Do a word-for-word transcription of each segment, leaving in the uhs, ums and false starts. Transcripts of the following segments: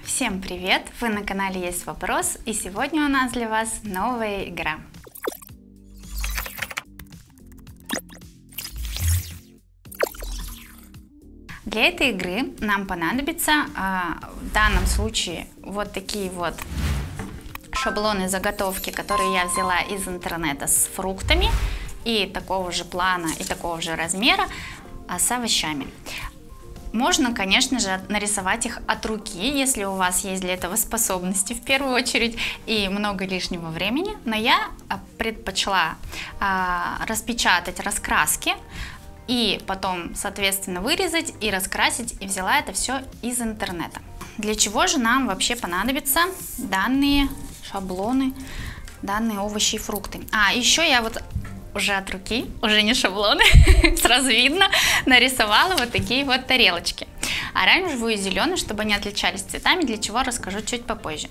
Всем привет! Вы на канале Есть Вопрос, и сегодня у нас для вас новая игра. Для этой игры нам понадобится в данном случае вот такие вот шаблоны заготовки, которые я взяла из интернета с фруктами и такого же плана и такого же размера, а с овощами. Можно, конечно же, нарисовать их от руки, если у вас есть для этого способности в первую очередь и много лишнего времени, но я предпочла а, распечатать раскраски и потом, соответственно, вырезать и раскрасить, и взяла это все из интернета. Для чего же нам вообще понадобятся данные шаблоны, данные овощи и фрукты? А, еще я вот уже от руки, уже не шаблоны, сразу видно, нарисовала вот такие вот тарелочки. Оранжевую и зеленую, чтобы они отличались цветами, для чего расскажу чуть попозже.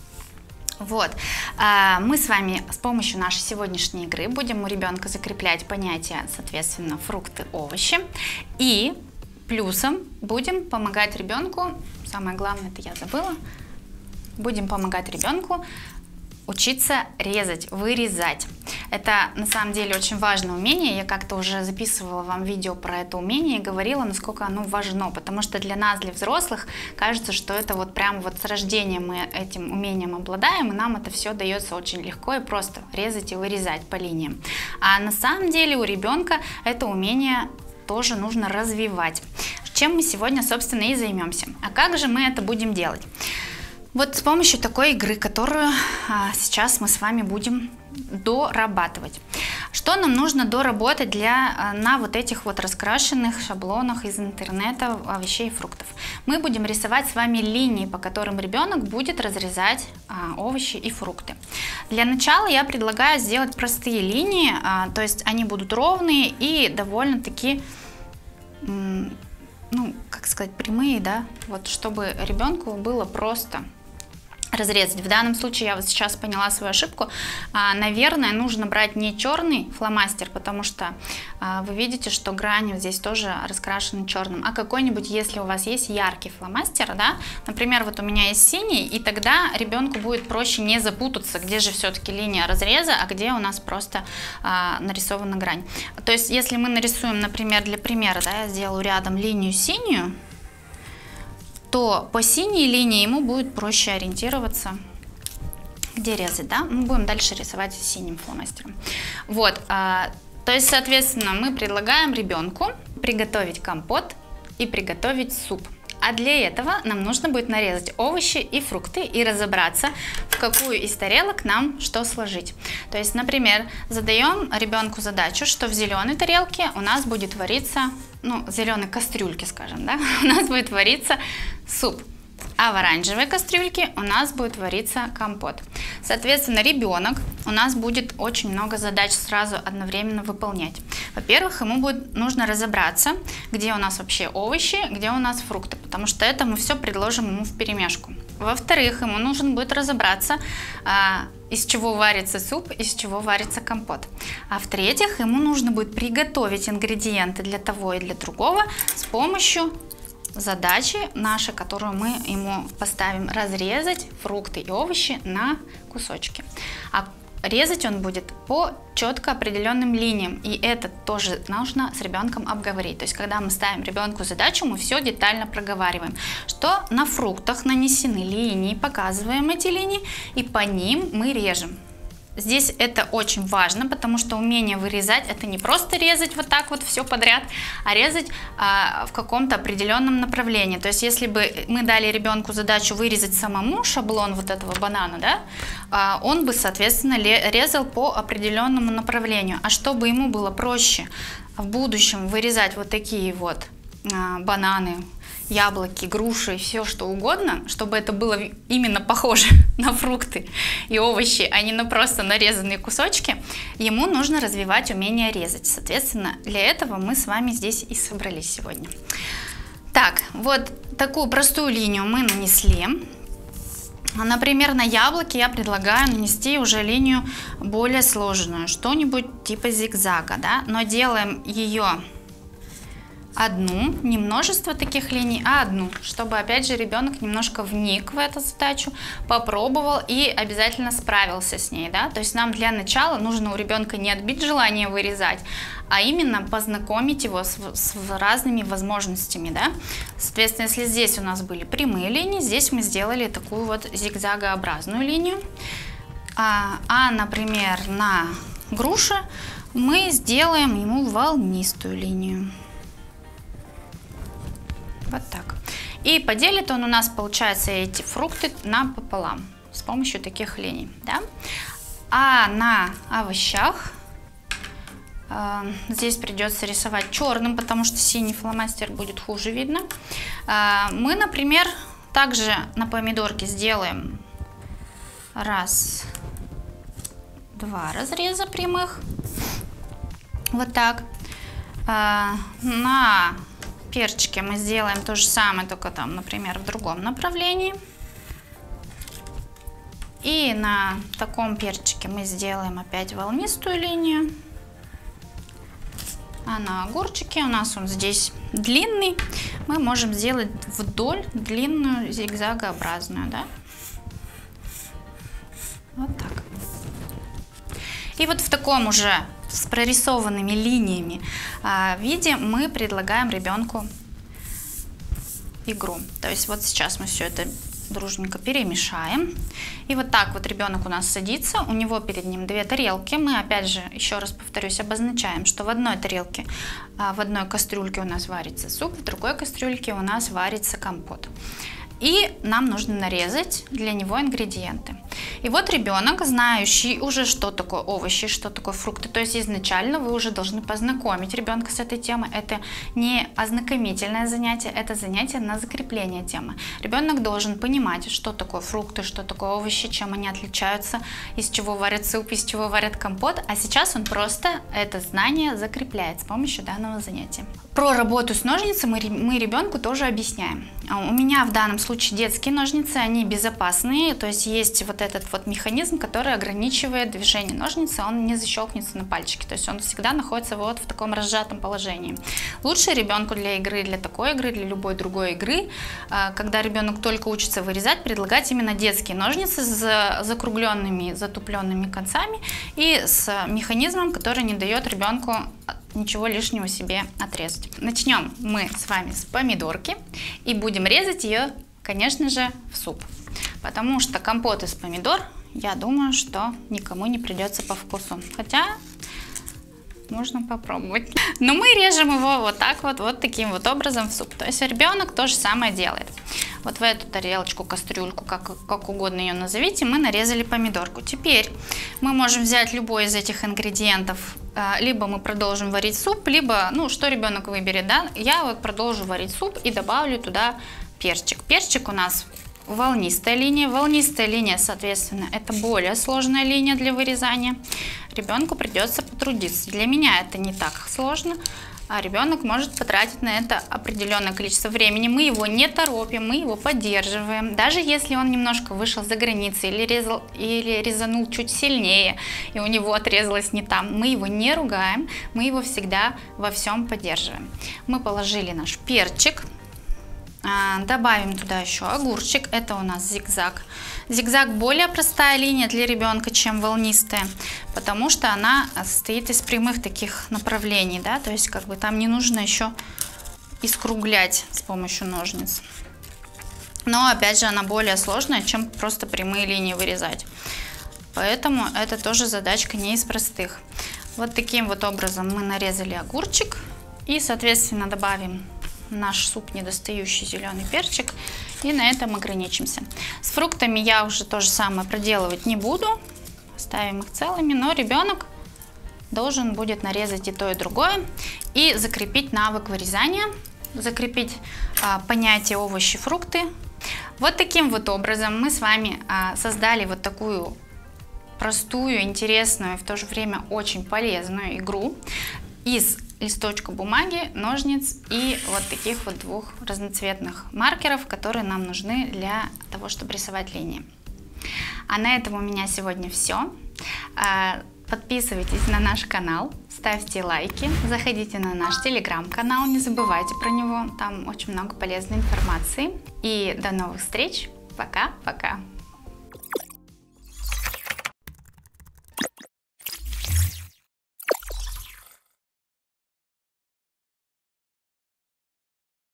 Вот, мы с вами с помощью нашей сегодняшней игры будем у ребенка закреплять понятия, соответственно, фрукты, овощи. И плюсом будем помогать ребенку, самое главное, это я забыла, будем помогать ребенку учиться резать, вырезать. Это на самом деле очень важное умение. Я как-то уже записывала вам видео про это умение и говорила, насколько оно важно, потому что для нас, для взрослых, кажется, что это вот прям вот с рождения мы этим умением обладаем, и нам это все дается очень легко и просто резать и вырезать по линиям. А на самом деле у ребенка это умение тоже нужно развивать. Чем мы сегодня, собственно, и займемся. А как же мы это будем делать? Вот с помощью такой игры, которую а, сейчас мы с вами будем дорабатывать. Что нам нужно доработать для, а, на вот этих вот раскрашенных шаблонах из интернета овощей и фруктов? Мы будем рисовать с вами линии, по которым ребенок будет разрезать а, овощи и фрукты. Для начала я предлагаю сделать простые линии, а, то есть они будут ровные и довольно-таки, ну, как сказать, прямые, да, вот чтобы ребенку было просто разрезать. В данном случае я вот сейчас поняла свою ошибку. А, наверное, нужно брать не черный фломастер, потому что а, вы видите, что грани вот здесь тоже раскрашены черным, а какой-нибудь, если у вас есть яркий фломастер, да, например, вот у меня есть синий, и тогда ребенку будет проще не запутаться, где же все-таки линия разреза, а где у нас просто а, нарисована грань. То есть, если мы нарисуем, например, для примера, да, я сделаю рядом линию синюю, то по синей линии ему будет проще ориентироваться, где резать, да? Мы будем дальше рисовать синим фломастером. Вот, а, то есть, соответственно, мы предлагаем ребенку приготовить компот и приготовить суп. А для этого нам нужно будет нарезать овощи и фрукты и разобраться, в какую из тарелок нам что сложить. То есть, например, задаем ребенку задачу, что в зеленой тарелке у нас будет вариться, ну, в зеленой кастрюльке, скажем, да, у нас будет вариться суп. А в оранжевой кастрюльке у нас будет вариться компот. Соответственно, ребенок у нас будет очень много задач сразу одновременно выполнять. Во-первых, ему будет нужно разобраться, где у нас вообще овощи, где у нас фрукты, потому что это мы все предложим ему вперемешку. Во-вторых, ему нужно будет разобраться, из чего варится суп, из чего варится компот. А в-третьих, ему нужно будет приготовить ингредиенты для того и для другого с помощью задачи наши, которую мы ему поставим: разрезать фрукты и овощи на кусочки. А резать он будет по четко определенным линиям, и это тоже нужно с ребенком обговорить. То есть, когда мы ставим ребенку задачу, мы все детально проговариваем, что на фруктах нанесены линии, показываем эти линии, и по ним мы режем. Здесь это очень важно, потому что умение вырезать — это не просто резать вот так вот все подряд, а резать а, в каком-то определенном направлении. То есть, если бы мы дали ребенку задачу вырезать самому шаблон вот этого банана, да, а, он бы, соответственно, резал по определенному направлению. А чтобы ему было проще в будущем вырезать вот такие вот а, бананы, яблоки, груши, все что угодно, чтобы это было именно похоже на фрукты и овощи, а не на просто нарезанные кусочки, ему нужно развивать умение резать. Соответственно, для этого мы с вами здесь и собрались сегодня. Так, вот такую простую линию мы нанесли. Например, на яблоке я предлагаю нанести уже линию более сложную, что-нибудь типа зигзага, да, но делаем ее одну, не множество таких линий, а одну, чтобы опять же ребенок немножко вник в эту задачу, попробовал и обязательно справился с ней, да, то есть нам для начала нужно у ребенка не отбить желание вырезать, а именно познакомить его с, с разными возможностями, да. Соответственно, если здесь у нас были прямые линии, здесь мы сделали такую вот зигзагообразную линию, а, а например, на груше мы сделаем ему волнистую линию. Вот так. И поделит он у нас, получается, эти фрукты напополам с помощью таких линий, да? А на овощах э, здесь придется рисовать черным, потому что синий фломастер будет хуже видно. Э, мы, например, также на помидорке сделаем раз, два разреза прямых. Вот так. Э, на перчике мы сделаем то же самое, только там, например, в другом направлении. И на таком перчике мы сделаем опять волнистую линию. А на огурчике у нас он здесь длинный. Мы можем сделать вдоль длинную зигзагообразную, да? Вот так. И вот в таком уже с прорисованными линиями а, виде мы предлагаем ребенку игру. То есть вот сейчас мы все это дружненько перемешаем. И вот так вот ребенок у нас садится, у него перед ним две тарелки. Мы опять же, еще раз повторюсь, обозначаем, что в одной тарелке, а, в одной кастрюльке у нас варится суп, в другой кастрюльке у нас варится компот. И нам нужно нарезать для него ингредиенты. И вот ребенок, знающий уже, что такое овощи, что такое фрукты, то есть изначально вы уже должны познакомить ребенка с этой темой. Это не ознакомительное занятие, это занятие на закрепление темы. Ребенок должен понимать, что такое фрукты, что такое овощи, чем они отличаются, из чего варят суп, из чего варят компот. А сейчас он просто это знание закрепляет с помощью данного занятия. Про работу с ножницами мы, мы ребенку тоже объясняем. У меня в данном случае детские ножницы, они безопасные, то есть есть вот этот вот механизм, который ограничивает движение ножницы, он не защелкнется на пальчике, то есть он всегда находится вот в таком разжатом положении. Лучше ребенку для игры, для такой игры, для любой другой игры, когда ребенок только учится вырезать, предлагать именно детские ножницы с закругленными, затупленными концами и с механизмом, который не дает ребенку ничего лишнего себе отрезать. Начнем мы с вами с помидорки и будем резать ее, конечно же, в суп. Потому что компот из помидор, я думаю, что никому не придется по вкусу. Хотя можно попробовать. Но мы режем его вот так вот, вот таким вот образом в суп. То есть ребенок то же самое делает. Вот в эту тарелочку, кастрюльку, как, как угодно ее назовите, мы нарезали помидорку. Теперь мы можем взять любой из этих ингредиентов, либо мы продолжим варить суп, либо, ну, что ребенок выберет, да. Я вот продолжу варить суп и добавлю туда перчик. Перчик у нас волнистая линия. Волнистая линия, соответственно, это более сложная линия для вырезания. Ребенку придется потрудиться. Для меня это не так сложно, а ребенок может потратить на это определенное количество времени. Мы его не торопим, мы его поддерживаем. Даже если он немножко вышел за границы или, резал, или резанул чуть сильнее, и у него отрезалось не там, мы его не ругаем, мы его всегда во всем поддерживаем. Мы положили наш перчик. Добавим туда еще огурчик, это у нас зигзаг. Зигзаг более простая линия для ребенка, чем волнистая, потому что она состоит из прямых таких направлений, да, то есть как бы там не нужно еще искруглять с помощью ножниц. Но опять же она более сложная, чем просто прямые линии вырезать. Поэтому это тоже задачка не из простых. Вот таким вот образом мы нарезали огурчик и, соответственно, добавим наш суп недостающий зеленый перчик, и на этом ограничимся. С фруктами я уже то же самое проделывать не буду, оставим их целыми, но ребенок должен будет нарезать и то, и другое, и закрепить навык вырезания, закрепить а, понятие овощи, фрукты. Вот таким вот образом мы с вами а, создали вот такую простую, интересную и в то же время очень полезную игру из листочка бумаги, ножниц и вот таких вот двух разноцветных маркеров, которые нам нужны для того, чтобы рисовать линии. А на этом у меня сегодня все. Подписывайтесь на наш канал, ставьте лайки, заходите на наш телеграм-канал, не забывайте про него, там очень много полезной информации. И до новых встреч, пока-пока!